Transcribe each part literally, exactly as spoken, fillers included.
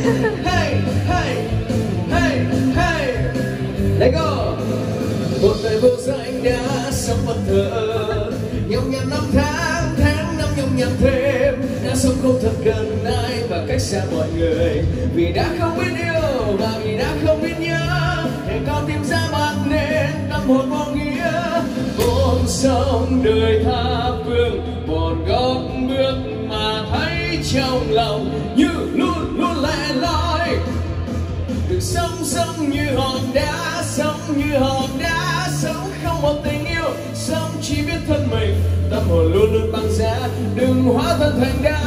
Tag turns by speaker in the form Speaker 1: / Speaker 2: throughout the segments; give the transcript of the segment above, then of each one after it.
Speaker 1: hey, hey, hey, hey. Let go. Một đời vô danh đã sống bất thờ, nhọc nhằn năm tháng, tháng năm nhọc nhằn thêm, đã sống không thật gần ai và cách xa mọi người, vì đã không biết yêu và vì đã không biết nhớ, để con tìm ra bằng nên tâm hồn vô nghĩa. Vốn sống đời tha phương, một gót bước mà thấy trong lòng như luôn luôn lẻ loi. Được sống sống như hòn đá, sống như hòn đá, sống không một tình yêu, sống chỉ biết thân mình, tâm hồn luôn luôn băng giá, đừng hóa thân thành đá,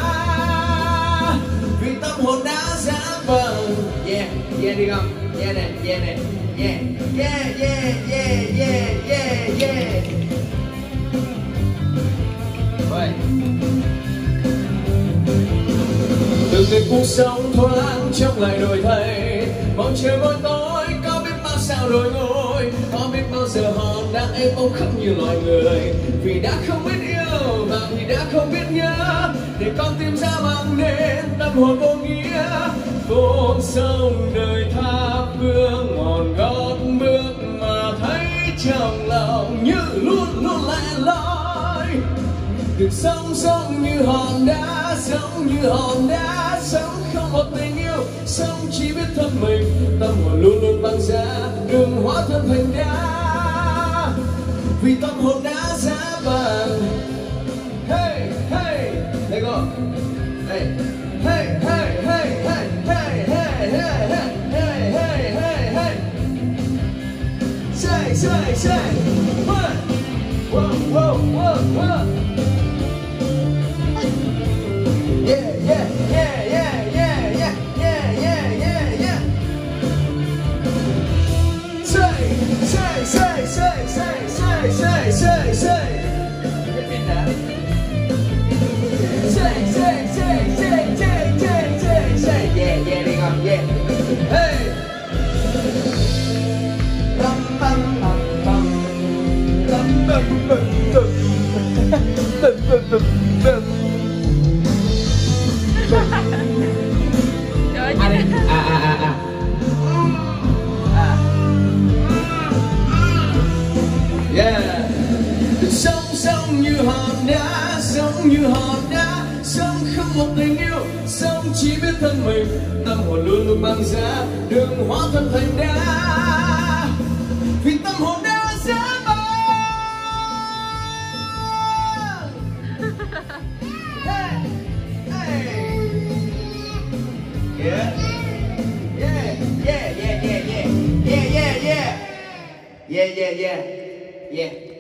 Speaker 1: vì tâm hồn đã giá vàng. Yeah, yeah đi không? Yeah này, yeah này, yeah, yeah, yeah, yeah, yeah, yeah, yeah. Vậy. Từng ngày cuộc sống thoáng chốc lại đổi thay, bầu trời mỗi tối có biết bao sao rồi ngồi, có biết bao giờ hòn đá ấy bỗng khóc như loài người, vì đã không biết yêu và vì đã không biết nhớ, để con tìm ra bằng nên tâm hồn vô nghĩa. Vốn sống đời tha phương, một gót bước mà thấy trong lòng như luôn luôn lẻ loi. Được sống sống như hòn đá, sống như hòn đá, sống không một tình yêu, sống chỉ biết thân mình, tâm hồn luôn luôn băng giá, đừng hóa thân thành đá, vì tâm hồn đã giá vàng. Hey, hey, let go. Hey, hey, hey, hey, hey, hey, hey, hey, hey, hey, hey, hey. Say, say, say. One. Whoa, whoa, whoa, whoa. Yeah, yeah, yeah, yeah, yeah, yeah, yeah, yeah, yeah, yeah. Say, say, say, say, say, say, say, say, say. Say, say, say, say, say, say, say, say. Yeah, yeah, đi con, yeah. Hey. Bum bum bum bum. Bum bum bum bum. Bum bum bum bum.
Speaker 2: Trời ơi,
Speaker 1: À, à, à, à, à. Yeah. Được sống sống như hòn đá, sống như hòn đá, sống không một tình yêu, sống chỉ biết thân mình, tâm hồn luôn luôn băng giá, đừng hóa thân thành đá, vì tâm hồn đã giá vàng. Hey, hey. Yeah, yeah, yeah, yeah, yeah, yeah, yeah, yeah, yeah, yeah, yeah, yeah.